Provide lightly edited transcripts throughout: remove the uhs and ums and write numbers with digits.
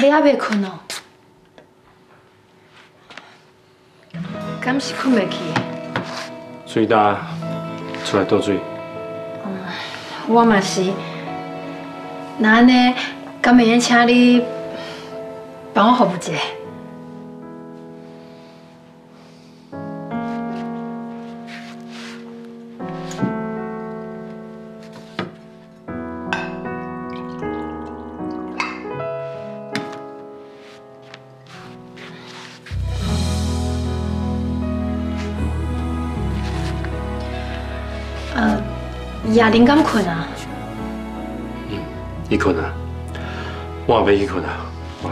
还还袂困哦？敢是困袂去？ 水大，出来倒水。 我嘛是。那安尼，敢会用请你帮我服务一下？亚玲敢困啊？ 伊困啊，我也要去困啊。我。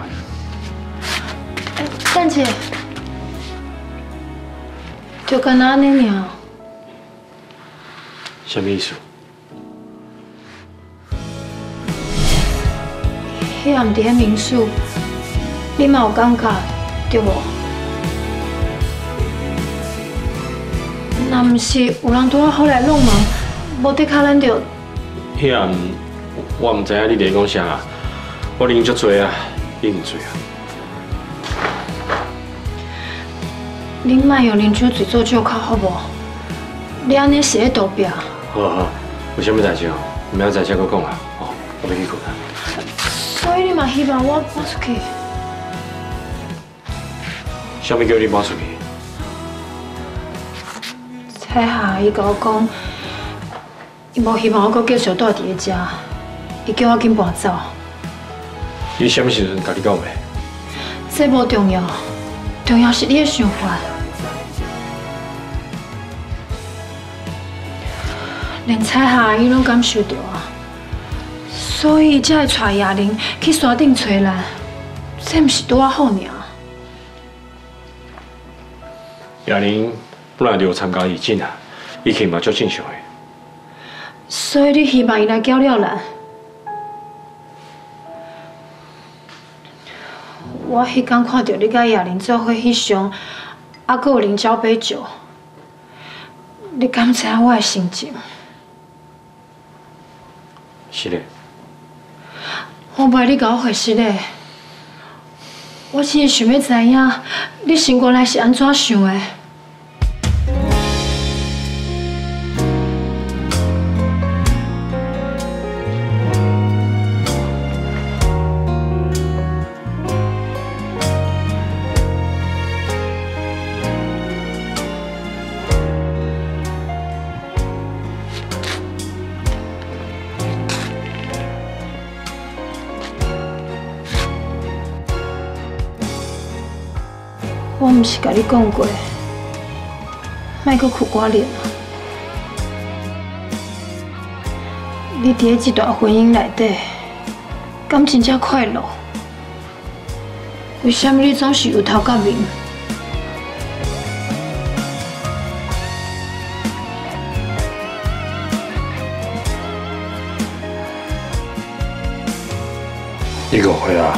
等者，就干那安尼尔。 什么意思？ 迄暗伫迄民宿，你嘛有感觉对无？若毋是有人拄仔好来弄忙，无得卡咱着。 迄暗我唔知影你伫讲啥，我啉足多啊，已经醉啊。 恁莫用啉酒醉做借口好无？你安尼是咧逃避。 好好，有啥物代志哦？明仔载再搁讲啊。哦，我要去困啊。 所以你嘛希望我搬出去？ 啥物叫你搬出去？ 彩霞伊甲我讲，伊无希望我搁继续住伫咧遮，伊叫我紧搬走。 伊啥物时阵甲你讲的？ 这无重要，重要是你的想法。连彩霞伊拢感受到啊，所以才会带亚玲去山顶找咱，这毋是拄啊好尔。 亚玲本来就有参加义诊啊，伊去嘛足正常的。 所以你希望伊来搅了咱？我迄天看到你甲亚玲做伙翕相，还佫有啉交杯酒，你敢知影我的心情？ 是嘞。 我袂你甲我回是嘞，我真是想要知影你心肝内是安怎想的。我毋是甲你讲过，莫阁苦我脸啊！你伫咧这段婚姻内底，敢真正快乐？为什么你总是由头到面？ 你误会啊，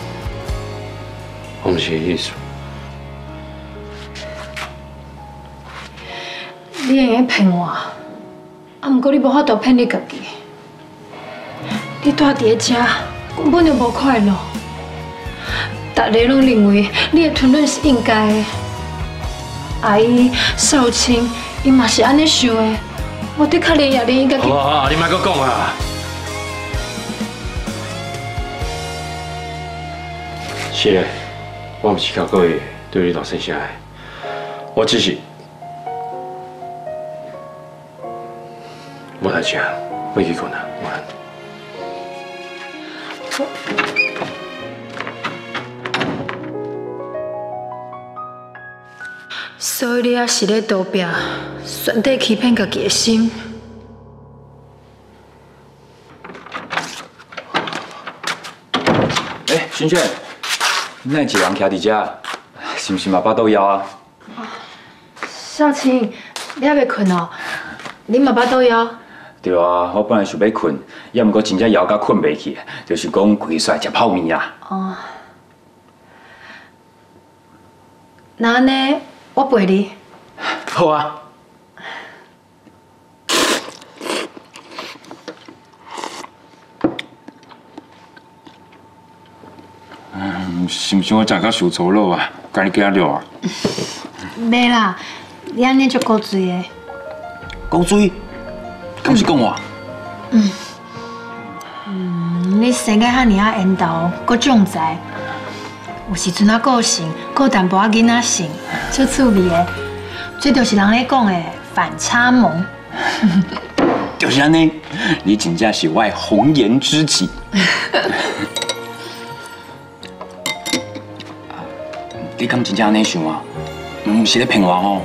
我毋是意思。 你会用骗我，啊！毋过你无法度骗你家己。你住伫咧遮，根本就无快乐。大家拢认为你的吞忍是应该的。阿姨、少清，伊嘛是安尼想的。我的确连亚玲伊家己。 好，你莫阁讲啊！是的，我毋是靠故意对你大声声的，我只是。我来吃，我去困啊，晚安。 所以你也是咧逃避，选择欺骗家己的心。 萱萱，你哪一个人徛伫遮？是毋是嘛巴肚枵啊？ 少清，你还袂困哦？你嘛巴肚枵？ 对啊，我本来想要困，也毋过真正枵到困袂去，就是讲开出来食泡面啊。 哦，那安尼，我陪你。 好啊。嗯。 是毋是我食到受粗鲁啊？甲你加料啊？ 袂啦，你安尼就够醉的。 够水？敢是讲我？ 你生个遐尔啊缘投，搁种财，有时阵啊个性，搁淡薄仔囡仔性，足趣味的。这就是人咧讲的反差萌。 就是安尼，你真正是我的红颜知己。你敢真正安尼想啊？毋是咧骗我吼？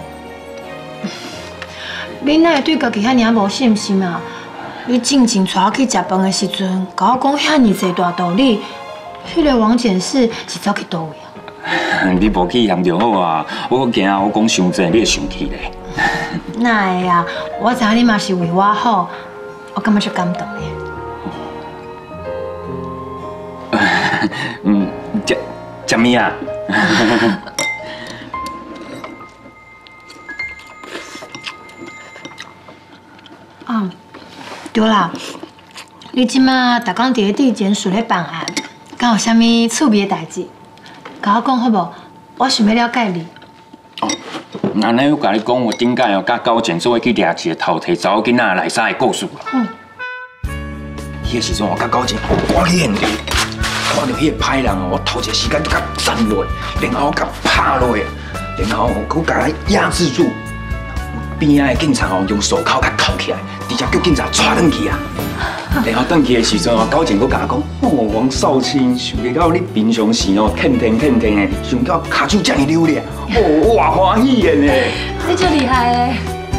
你哪会对家己遐尔无信心啊？你进前带我去食饭的时阵，甲我讲遐尔济大道理，迄个王检事是走去倒位啊？ 你无去嫌就好啊！我惊我讲伤济，你会生气咧。 哪会啊？我知影你嘛是为我好，我感觉足感动的。 食物啊？ 啊，对啦，你即马逐工伫咧地检署咧办案，敢有啥物趣味的代志？甲我讲好无？我想要了解你。 哦，安尼我甲你讲，我顶摆哦，甲高检做伙去掠一个偷摕查某囡仔内衫的故事啦。迄个时阵，我甲高检赶去现场，看到迄个歹人哦，我头一个时间就甲斩落，然后甲拍落，然后佮甲伊压制住。边仔的警察哦，用手铐甲铐起来，直接叫警察抓转去啊。然后转去的时阵哦，高检佮甲我讲，哦，王少卿，想袂到你平常时哦，欠天的，想到骹手这么溜咧，哦，我偌欢喜的呢。 你真厉害诶！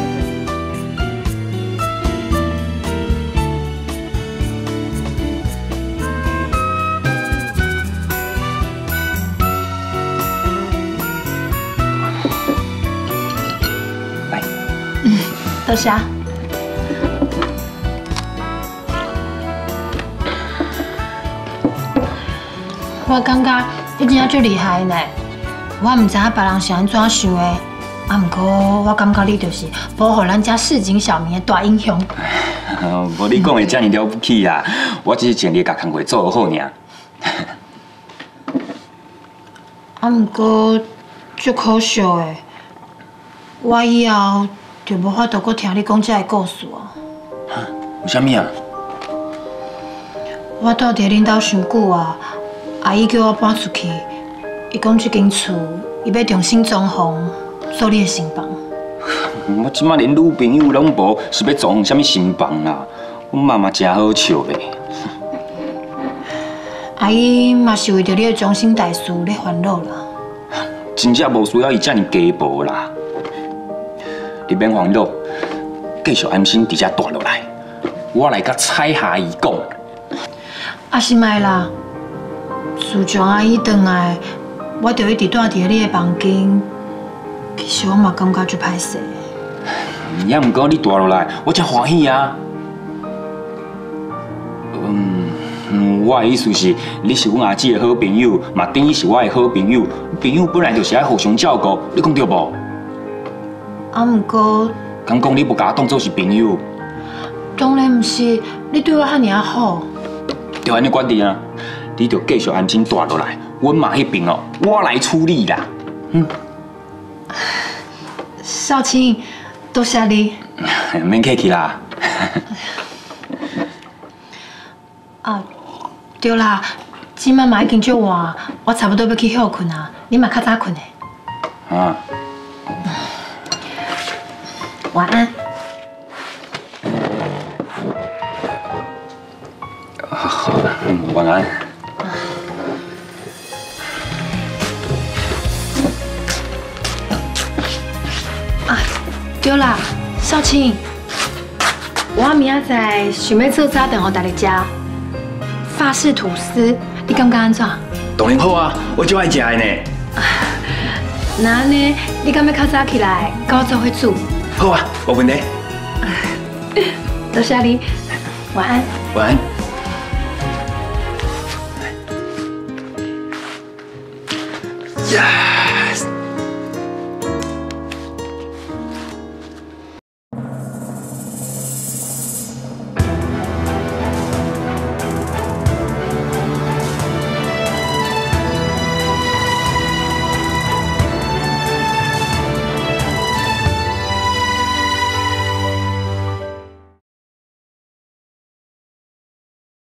来， 多谢。我感觉你真正最厉害呢。我唔知影别人是安怎想的，啊，不过我感觉你就是保护咱家市井小民的大英雄。 无你讲的这么了不起啊！我只是尽力甲工作做好尔。 啊，不过足可惜的，我以后就无法度搁听你讲这个故事啊。 有啥物啊？ 我住伫恁兜伤久啊，阿姨叫我搬出去，伊讲这间厝，伊要重新装潢，做你的新房。 我即摆连女朋友拢无，是要装啥物新房啦？我妈妈真好笑咧。 阿姨嘛是为着你的终身大事咧烦恼啦。 真正无需要伊遮尔家暴啦。你免烦恼，继续安心伫遮住落来，我来甲彩霞姨讲。 啊是卖啦，自从阿姨回来，我就一直住伫你的房间，其实我嘛感觉足歹势。 也毋过你住落来，我真欢喜啊。我的意思是，你是阮阿姊的好朋友，嘛等于是我的好朋友。朋友本来就是爱互相照顾，你讲对无？ 啊，毋过， 敢讲你不甲我当做是朋友？ 当然毋是，你对我遐尔好。 就安尼决定啊！你就继续安心住落来，阮妈迄边哦，我来处理啦。 少卿，多谢你。 免客气啦。 啊，对啦，今晚嘛已经足晚，我差不多要去休困啊，你嘛较早困的。 啊。 晚安。 好，晚安。 啊，对啦，少卿，我明仔载想要做早顿互大家食，法式吐司，你感觉安怎？ 当然好啊，我就爱食的呢。 那安尼，你敢要较早起来，跟我做伙煮？ 好啊，无问题。 多谢你，晚安。 晚安。